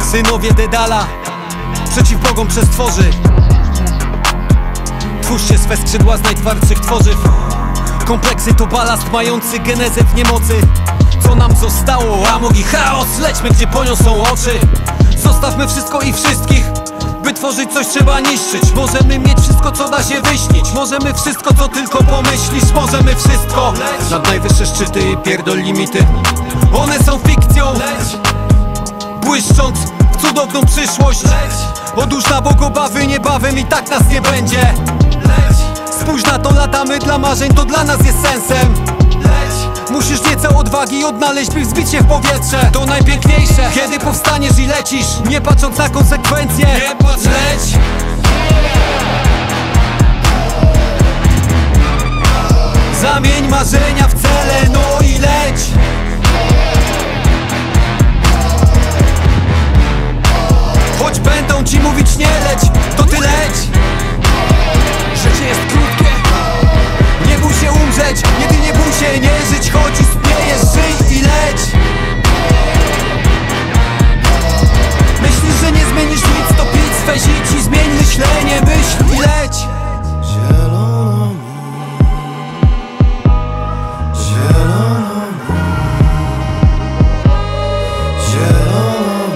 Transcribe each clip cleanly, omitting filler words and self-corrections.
Synowie Dedala, przeciw bogom przestworzy. Twórzcie swe skrzydła z najtwardszych tworzyw. Kompleksy to balast mający genezę w niemocy. Co nam zostało? Amok i chaos, lećmy gdzie poniosą oczy. Zostawmy wszystko i wszystkich. By tworzyć coś trzeba niszczyć. Możemy mieć wszystko co da się wyśnić. Możemy wszystko co tylko pomyślisz. Możemy wszystko. Nad najwyższe szczyty i pierdol limity. One są fikcją, błyszcząc w cudowną przyszłość. Odłóż na bok obawy, niebawem i tak nas nie będzie. Spójrz na to, latamy dla marzeń, to dla nas jest sensem. Musisz nieco odwagi odnaleźć, by wzbić się w powietrze. To najpiękniejsze, kiedy powstaniesz i lecisz, nie patrząc na konsekwencje. Nie patrz, leć. Zamień marzenia w cele, no i leć. Choć będą ci mówić nie leć, to ty leć. Życie jest krótkie, nie bój się umrzeć. Jedynie bój się nie żyć, choć istniejesz, żyj i leć. Myślisz, że nie zmienisz nic, to pić swe życie, zmień myślenie, myśl i leć. Zielono mi, zielono mi, zielono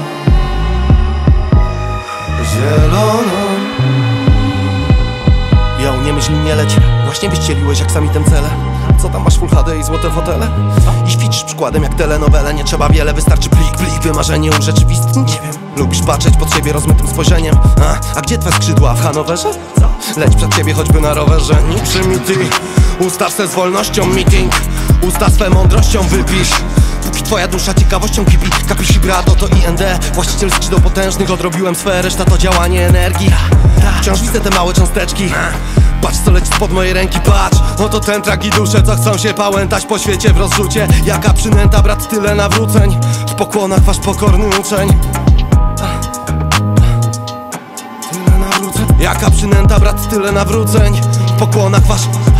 mi, zielono mi. Nie myśl, nie leć. Właśnie wyścieliłeś jak samitem cele. Co tam masz, full HD i złote fotele? I świecisz przykładem jak telenowele. Nie trzeba wiele, wystarczy plik. Wymarzenie urzeczywistnić. Nie wiem, lubisz patrzeć pod siebie rozmytym spojrzeniem. A gdzie twoje skrzydła? W Hanowerze? Leć przed siebie choćby na rowerze. Nie przymity. Ustaw se z wolnością meeting. Usta swe mądrością wypisz. Póki twoja dusza ciekawością kipi. Kapisz vibrato to IND. Właściciel skrzydeł potężnych. Odrobiłem swe, reszta to działanie energii. Wciąż widzę te małe cząsteczki. Patrz co leci spod mojej ręki, patrz. Oto ten trak i dusze, co chcą się pałętać po świecie w rozrzucie. Jaka przynęta, brat, tyle nawróceń. W pokłonach wasz pokorny uczeń. Tyle nawróceń. Jaka przynęta, brat, tyle nawróceń. W pokłonach wasz